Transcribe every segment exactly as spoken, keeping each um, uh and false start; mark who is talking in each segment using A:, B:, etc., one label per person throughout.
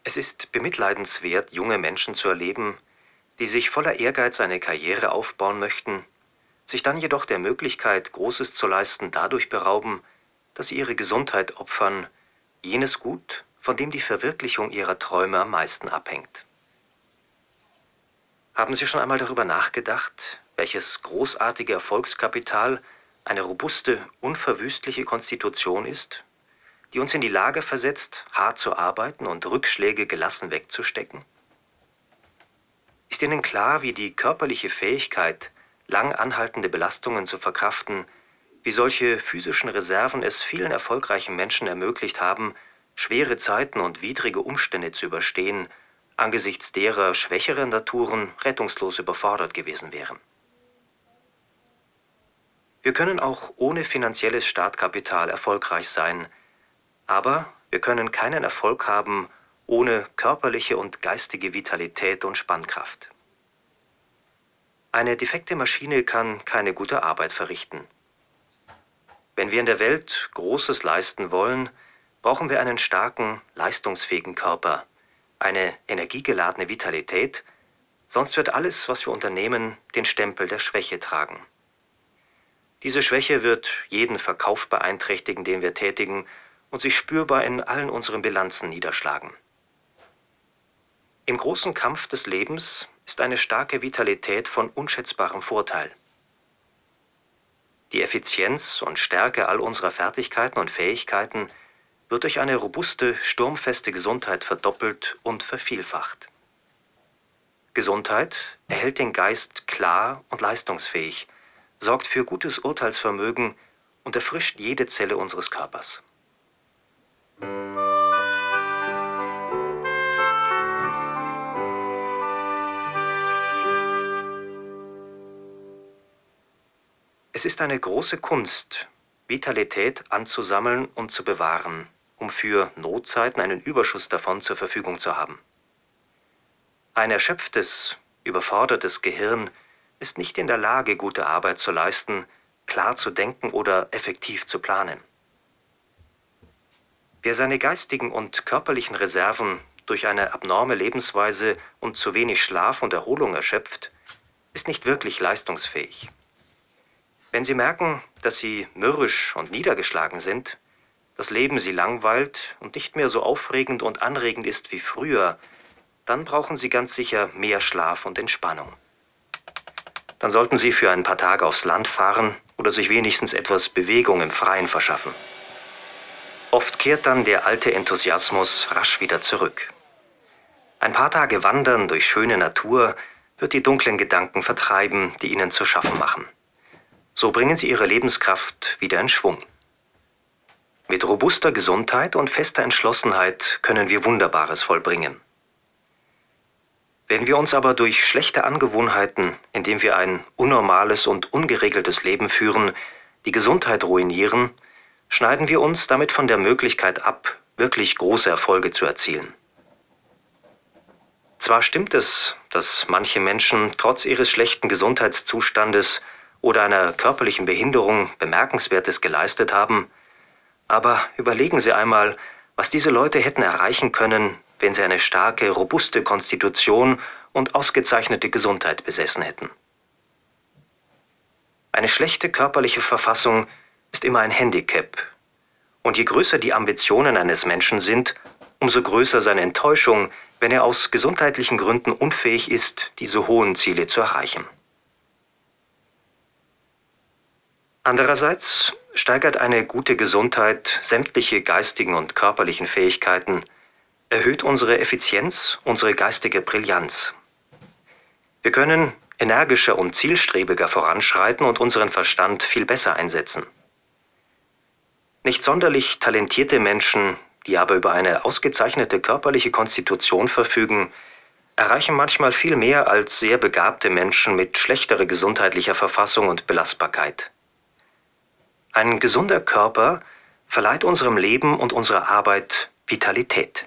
A: Es ist bemitleidenswert, junge Menschen zu erleben, die sich voller Ehrgeiz eine Karriere aufbauen möchten, sich dann jedoch der Möglichkeit, Großes zu leisten, dadurch berauben, dass sie ihre Gesundheit opfern, jenes Gut, von dem die Verwirklichung ihrer Träume am meisten abhängt. Haben Sie schon einmal darüber nachgedacht, welches großartige Erfolgskapital eine robuste, unverwüstliche Konstitution ist, die uns in die Lage versetzt, hart zu arbeiten und Rückschläge gelassen wegzustecken? Ist Ihnen klar, wie die körperliche Fähigkeit, lang anhaltende Belastungen zu verkraften, wie solche physischen Reserven es vielen erfolgreichen Menschen ermöglicht haben, schwere Zeiten und widrige Umstände zu überstehen, angesichts derer schwächere Naturen rettungslos überfordert gewesen wären? Wir können auch ohne finanzielles Startkapital erfolgreich sein, aber wir können keinen Erfolg haben ohne körperliche und geistige Vitalität und Spannkraft. Eine defekte Maschine kann keine gute Arbeit verrichten. Wenn wir in der Welt Großes leisten wollen, brauchen wir einen starken, leistungsfähigen Körper, eine energiegeladene Vitalität, sonst wird alles, was wir unternehmen, den Stempel der Schwäche tragen. Diese Schwäche wird jeden Verkauf beeinträchtigen, den wir tätigen, und sich spürbar in allen unseren Bilanzen niederschlagen. Im großen Kampf des Lebens ist eine starke Vitalität von unschätzbarem Vorteil. Die Effizienz und Stärke all unserer Fertigkeiten und Fähigkeiten wird durch eine robuste, sturmfeste Gesundheit verdoppelt und vervielfacht. Gesundheit erhält den Geist klar und leistungsfähig, sorgt für gutes Urteilsvermögen und erfrischt jede Zelle unseres Körpers. Es ist eine große Kunst, Vitalität anzusammeln und zu bewahren, um für Notzeiten einen Überschuss davon zur Verfügung zu haben. Ein erschöpftes, überfordertes Gehirn ist nicht in der Lage, gute Arbeit zu leisten, klar zu denken oder effektiv zu planen. Wer seine geistigen und körperlichen Reserven durch eine abnorme Lebensweise und zu wenig Schlaf und Erholung erschöpft, ist nicht wirklich leistungsfähig. Wenn Sie merken, dass Sie mürrisch und niedergeschlagen sind, das Leben Sie langweilt und nicht mehr so aufregend und anregend ist wie früher, dann brauchen Sie ganz sicher mehr Schlaf und Entspannung. Dann sollten Sie für ein paar Tage aufs Land fahren oder sich wenigstens etwas Bewegung im Freien verschaffen. Oft kehrt dann der alte Enthusiasmus rasch wieder zurück. Ein paar Tage Wandern durch schöne Natur wird die dunklen Gedanken vertreiben, die Ihnen zu schaffen machen. So bringen Sie Ihre Lebenskraft wieder in Schwung. Mit robuster Gesundheit und fester Entschlossenheit können wir Wunderbares vollbringen. Wenn wir uns aber durch schlechte Angewohnheiten, indem wir ein unnormales und ungeregeltes Leben führen, die Gesundheit ruinieren, schneiden wir uns damit von der Möglichkeit ab, wirklich große Erfolge zu erzielen. Zwar stimmt es, dass manche Menschen trotz ihres schlechten Gesundheitszustandes oder einer körperlichen Behinderung Bemerkenswertes geleistet haben, aber überlegen Sie einmal, was diese Leute hätten erreichen können, wenn sie eine starke, robuste Konstitution und ausgezeichnete Gesundheit besessen hätten. Eine schlechte körperliche Verfassung ist immer ein Handicap, und je größer die Ambitionen eines Menschen sind, umso größer seine Enttäuschung, wenn er aus gesundheitlichen Gründen unfähig ist, diese hohen Ziele zu erreichen. Andererseits steigert eine gute Gesundheit sämtliche geistigen und körperlichen Fähigkeiten, erhöht unsere Effizienz, unsere geistige Brillanz. Wir können energischer und zielstrebiger voranschreiten und unseren Verstand viel besser einsetzen. Nicht sonderlich talentierte Menschen, die aber über eine ausgezeichnete körperliche Konstitution verfügen, erreichen manchmal viel mehr als sehr begabte Menschen mit schlechterer gesundheitlicher Verfassung und Belastbarkeit. Ein gesunder Körper verleiht unserem Leben und unserer Arbeit Vitalität.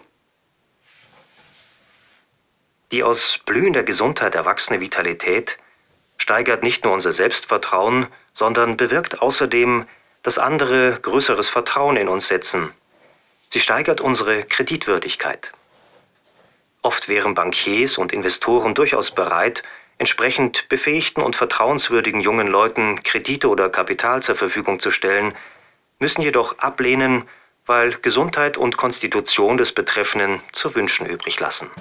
A: Die aus blühender Gesundheit erwachsene Vitalität steigert nicht nur unser Selbstvertrauen, sondern bewirkt außerdem, dass andere größeres Vertrauen in uns setzen. Sie steigert unsere Kreditwürdigkeit. Oft wären Bankiers und Investoren durchaus bereit, entsprechend befähigten und vertrauenswürdigen jungen Leuten Kredite oder Kapital zur Verfügung zu stellen, müssen jedoch ablehnen, weil Gesundheit und Konstitution des Betreffenden zu wünschen übrig lassen.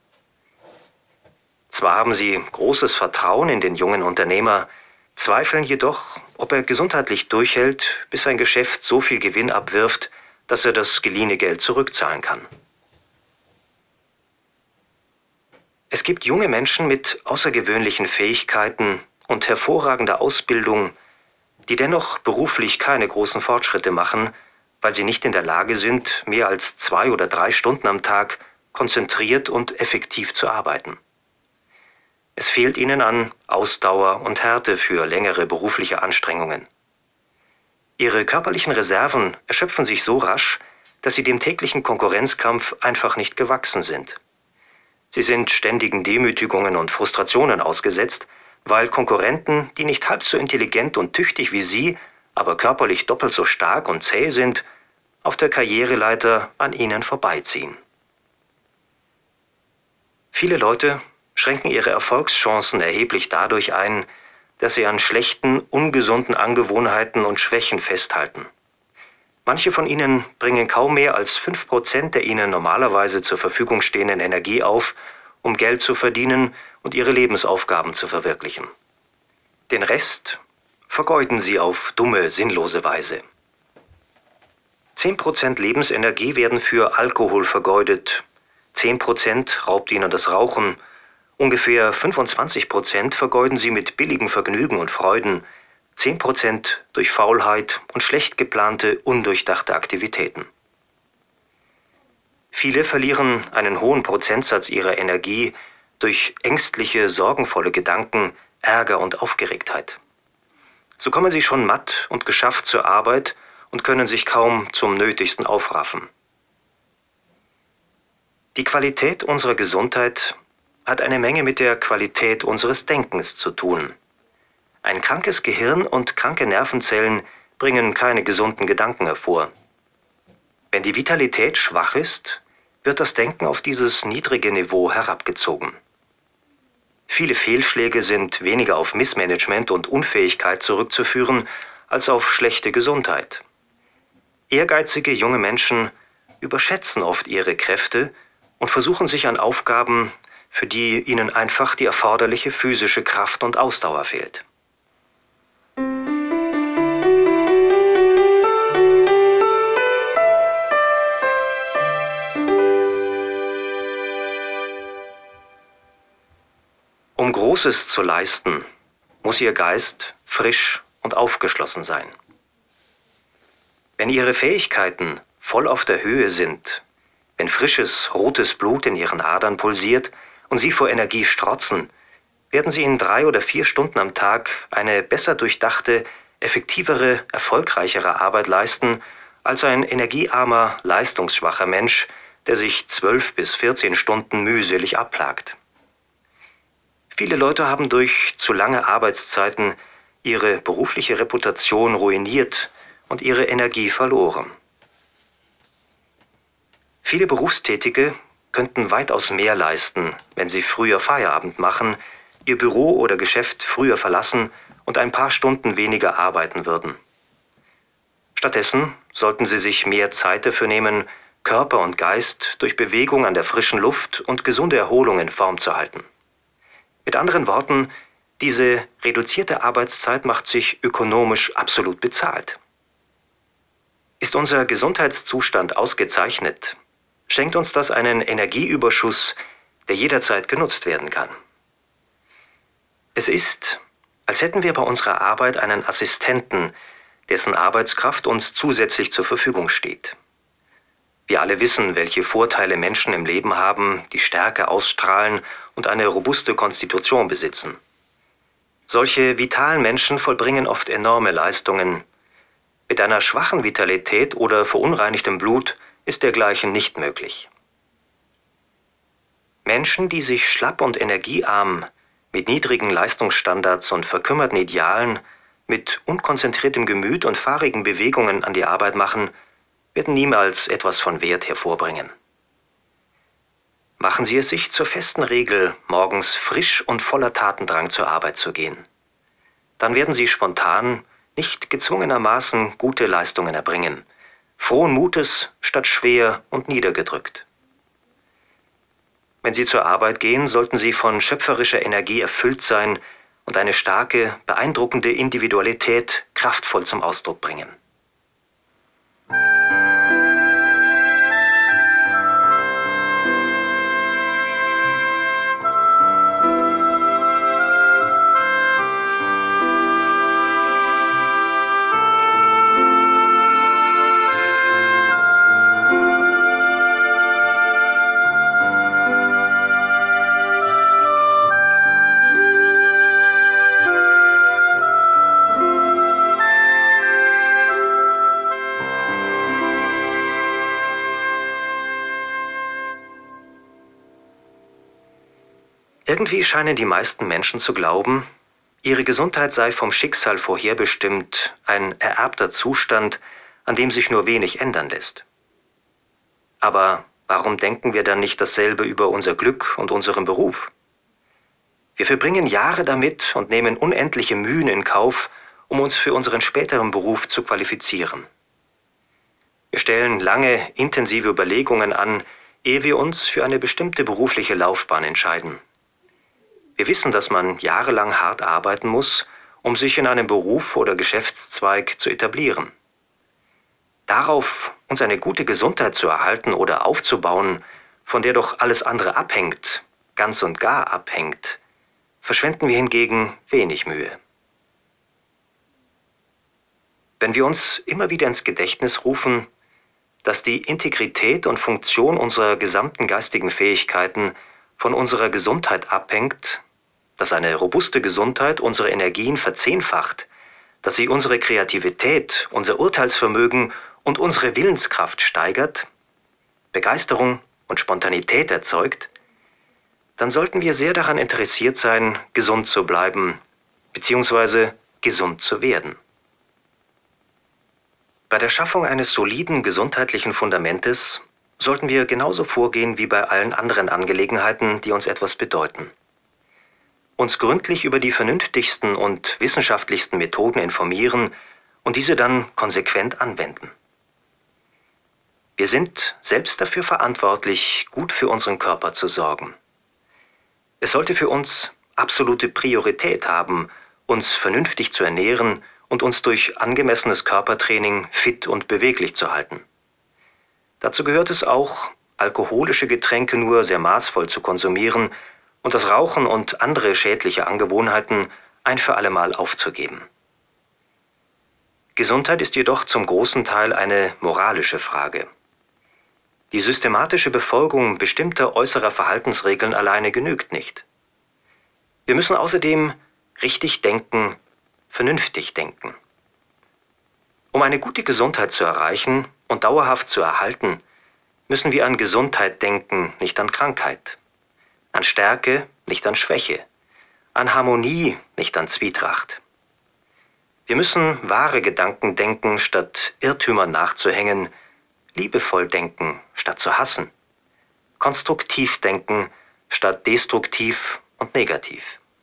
A: Zwar haben sie großes Vertrauen in den jungen Unternehmer, zweifeln jedoch, ob er gesundheitlich durchhält, bis sein Geschäft so viel Gewinn abwirft, dass er das geliehene Geld zurückzahlen kann. Es gibt junge Menschen mit außergewöhnlichen Fähigkeiten und hervorragender Ausbildung, die dennoch beruflich keine großen Fortschritte machen, weil sie nicht in der Lage sind, mehr als zwei oder drei Stunden am Tag konzentriert und effektiv zu arbeiten. Es fehlt ihnen an Ausdauer und Härte für längere berufliche Anstrengungen. Ihre körperlichen Reserven erschöpfen sich so rasch, dass sie dem täglichen Konkurrenzkampf einfach nicht gewachsen sind. Sie sind ständigen Demütigungen und Frustrationen ausgesetzt, weil Konkurrenten, die nicht halb so intelligent und tüchtig wie sie, aber körperlich doppelt so stark und zäh sind, auf der Karriereleiter an ihnen vorbeiziehen. Viele Leute schränken ihre Erfolgschancen erheblich dadurch ein, dass sie an schlechten, ungesunden Angewohnheiten und Schwächen festhalten. Manche von ihnen bringen kaum mehr als fünf Prozent der ihnen normalerweise zur Verfügung stehenden Energie auf, um Geld zu verdienen und ihre Lebensaufgaben zu verwirklichen. Den Rest vergeuden sie auf dumme, sinnlose Weise. zehn Prozent Lebensenergie werden für Alkohol vergeudet, zehn Prozent raubt ihnen das Rauchen, ungefähr fünfundzwanzig Prozent vergeuden sie mit billigem Vergnügen und Freuden, zehn Prozent durch Faulheit und schlecht geplante, undurchdachte Aktivitäten. Viele verlieren einen hohen Prozentsatz ihrer Energie durch ängstliche, sorgenvolle Gedanken, Ärger und Aufgeregtheit. So kommen sie schon matt und geschafft zur Arbeit und können sich kaum zum Nötigsten aufraffen. Die Qualität unserer Gesundheit hat eine Menge mit der Qualität unseres Denkens zu tun. Ein krankes Gehirn und kranke Nervenzellen bringen keine gesunden Gedanken hervor. Wenn die Vitalität schwach ist, wird das Denken auf dieses niedrige Niveau herabgezogen. Viele Fehlschläge sind weniger auf Missmanagement und Unfähigkeit zurückzuführen, als auf schlechte Gesundheit. Ehrgeizige junge Menschen überschätzen oft ihre Kräfte und versuchen sich an Aufgaben, für die ihnen einfach die erforderliche physische Kraft und Ausdauer fehlt. Um Großes zu leisten, muss Ihr Geist frisch und aufgeschlossen sein. Wenn Ihre Fähigkeiten voll auf der Höhe sind, wenn frisches, rotes Blut in Ihren Adern pulsiert und Sie vor Energie strotzen, werden Sie in drei oder vier Stunden am Tag eine besser durchdachte, effektivere, erfolgreichere Arbeit leisten als ein energiearmer, leistungsschwacher Mensch, der sich zwölf bis vierzehn Stunden mühselig abplagt. Viele Leute haben durch zu lange Arbeitszeiten ihre berufliche Reputation ruiniert und ihre Energie verloren. Viele Berufstätige könnten weitaus mehr leisten, wenn sie früher Feierabend machen, ihr Büro oder Geschäft früher verlassen und ein paar Stunden weniger arbeiten würden. Stattdessen sollten sie sich mehr Zeit dafür nehmen, Körper und Geist durch Bewegung an der frischen Luft und gesunde Erholung in Form zu halten. Mit anderen Worten, diese reduzierte Arbeitszeit macht sich ökonomisch absolut bezahlt. Ist unser Gesundheitszustand ausgezeichnet, schenkt uns das einen Energieüberschuss, der jederzeit genutzt werden kann. Es ist, als hätten wir bei unserer Arbeit einen Assistenten, dessen Arbeitskraft uns zusätzlich zur Verfügung steht. Wir alle wissen, welche Vorteile Menschen im Leben haben, die Stärke ausstrahlen und eine robuste Konstitution besitzen. Solche vitalen Menschen vollbringen oft enorme Leistungen. Mit einer schwachen Vitalität oder verunreinigtem Blut ist dergleichen nicht möglich. Menschen, die sich schlapp und energiearm, mit niedrigen Leistungsstandards und verkümmerten Idealen, mit unkonzentriertem Gemüt und fahrigen Bewegungen an die Arbeit machen, werden niemals etwas von Wert hervorbringen. Machen Sie es sich zur festen Regel, morgens frisch und voller Tatendrang zur Arbeit zu gehen. Dann werden Sie spontan, nicht gezwungenermaßen gute Leistungen erbringen, frohen Mutes statt schwer und niedergedrückt. Wenn Sie zur Arbeit gehen, sollten Sie von schöpferischer Energie erfüllt sein und eine starke, beeindruckende Individualität kraftvoll zum Ausdruck bringen. Irgendwie scheinen die meisten Menschen zu glauben, ihre Gesundheit sei vom Schicksal vorherbestimmt, ein ererbter Zustand, an dem sich nur wenig ändern lässt. Aber warum denken wir dann nicht dasselbe über unser Glück und unseren Beruf? Wir verbringen Jahre damit und nehmen unendliche Mühen in Kauf, um uns für unseren späteren Beruf zu qualifizieren. Wir stellen lange, intensive Überlegungen an, ehe wir uns für eine bestimmte berufliche Laufbahn entscheiden. Wir wissen, dass man jahrelang hart arbeiten muss, um sich in einem Beruf oder Geschäftszweig zu etablieren. Darauf, uns eine gute Gesundheit zu erhalten oder aufzubauen, von der doch alles andere abhängt, ganz und gar abhängt, verschwenden wir hingegen wenig Mühe. Wenn wir uns immer wieder ins Gedächtnis rufen, dass die Integrität und Funktion unserer gesamten geistigen Fähigkeiten von unserer Gesundheit abhängt, dass eine robuste Gesundheit unsere Energien verzehnfacht, dass sie unsere Kreativität, unser Urteilsvermögen und unsere Willenskraft steigert, Begeisterung und Spontanität erzeugt, dann sollten wir sehr daran interessiert sein, gesund zu bleiben, beziehungsweise gesund zu werden. Bei der Schaffung eines soliden gesundheitlichen Fundamentes sollten wir genauso vorgehen wie bei allen anderen Angelegenheiten, die uns etwas bedeuten. Uns gründlich über die vernünftigsten und wissenschaftlichsten Methoden informieren und diese dann konsequent anwenden. Wir sind selbst dafür verantwortlich, gut für unseren Körper zu sorgen. Es sollte für uns absolute Priorität haben, uns vernünftig zu ernähren und uns durch angemessenes Körpertraining fit und beweglich zu halten. Dazu gehört es auch, alkoholische Getränke nur sehr maßvoll zu konsumieren und das Rauchen und andere schädliche Angewohnheiten ein für allemal aufzugeben. Gesundheit ist jedoch zum großen Teil eine moralische Frage. Die systematische Befolgung bestimmter äußerer Verhaltensregeln alleine genügt nicht. Wir müssen außerdem richtig denken, vernünftig denken. Um eine gute Gesundheit zu erreichen und dauerhaft zu erhalten, müssen wir an Gesundheit denken, nicht an Krankheit. An Stärke, nicht an Schwäche. An Harmonie, nicht an Zwietracht. Wir müssen wahre Gedanken denken, statt Irrtümern nachzuhängen, liebevoll denken, statt zu hassen, konstruktiv denken, statt destruktiv und negativ.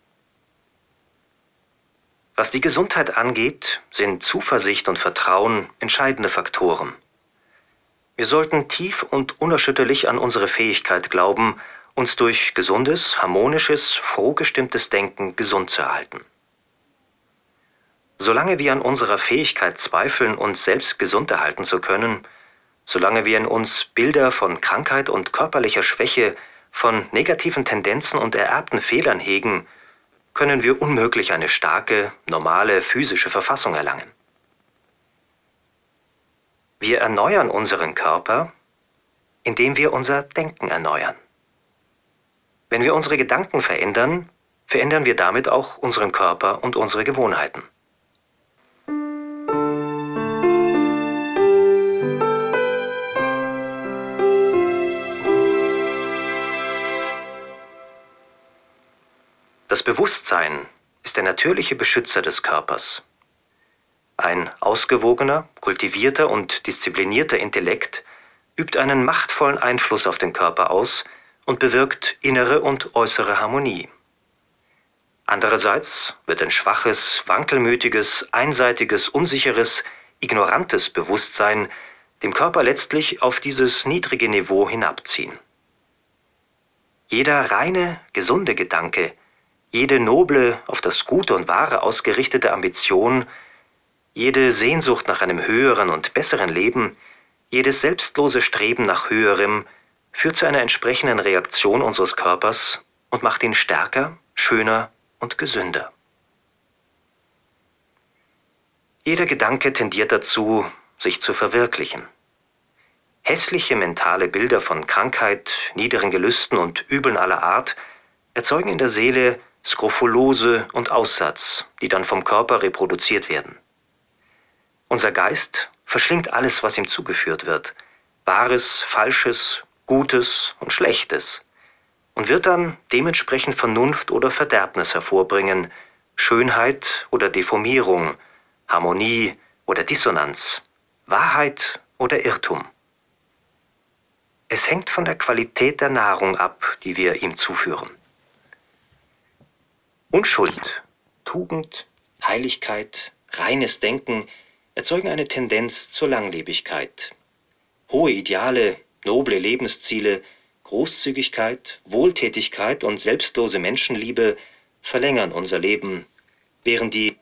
A: Was die Gesundheit angeht, sind Zuversicht und Vertrauen entscheidende Faktoren. Wir sollten tief und unerschütterlich an unsere Fähigkeit glauben, uns durch gesundes, harmonisches, frohgestimmtes Denken gesund zu erhalten. Solange wir an unserer Fähigkeit zweifeln, uns selbst gesund erhalten zu können, solange wir in uns Bilder von Krankheit und körperlicher Schwäche, von negativen Tendenzen und ererbten Fehlern hegen, können wir unmöglich eine starke, normale physische Verfassung erlangen. Wir erneuern unseren Körper, indem wir unser Denken erneuern. Wenn wir unsere Gedanken verändern, verändern wir damit auch unseren Körper und unsere Gewohnheiten. Das Bewusstsein ist der natürliche Beschützer des Körpers. Ein ausgewogener, kultivierter und disziplinierter Intellekt übt einen machtvollen Einfluss auf den Körper aus und bewirkt innere und äußere Harmonie. Andererseits wird ein schwaches, wankelmütiges, einseitiges, unsicheres, ignorantes Bewusstsein dem Körper letztlich auf dieses niedrige Niveau hinabziehen. Jeder reine, gesunde Gedanke, jede noble, auf das Gute und Wahre ausgerichtete Ambition, jede Sehnsucht nach einem höheren und besseren Leben, jedes selbstlose Streben nach Höherem führt zu einer entsprechenden Reaktion unseres Körpers und macht ihn stärker, schöner und gesünder. Jeder Gedanke tendiert dazu, sich zu verwirklichen. Hässliche mentale Bilder von Krankheit, niederen Gelüsten und Übeln aller Art erzeugen in der Seele Skrofulose und Aussatz, die dann vom Körper reproduziert werden. Unser Geist verschlingt alles, was ihm zugeführt wird, Wahres, Falsches, Gutes und Schlechtes, und wird dann dementsprechend Vernunft oder Verderbnis hervorbringen, Schönheit oder Deformierung, Harmonie oder Dissonanz, Wahrheit oder Irrtum. Es hängt von der Qualität der Nahrung ab, die wir ihm zuführen. Unschuld, Tugend, Heiligkeit, reines Denken erzeugen eine Tendenz zur Langlebigkeit. Hohe Ideale, noble Lebensziele, Großzügigkeit, Wohltätigkeit und selbstlose Menschenliebe verlängern unser Leben, während die